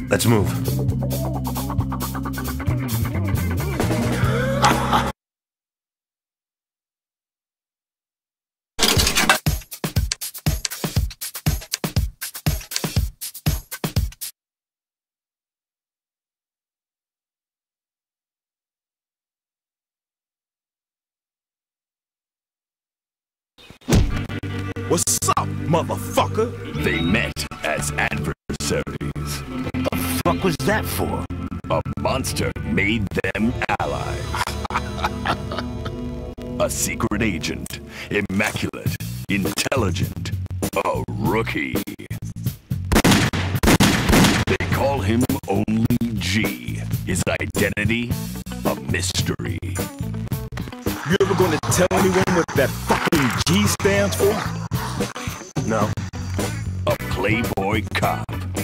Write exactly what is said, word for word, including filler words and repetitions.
Let's move. What's up, motherfucker? They met as adversaries. The fuck was that for? A monster made them allies. A secret agent, immaculate, intelligent, a rookie. They call him Only G. His identity, a mystery. You ever gonna tell anyone what that fucking G stands for? No. A playboy cop.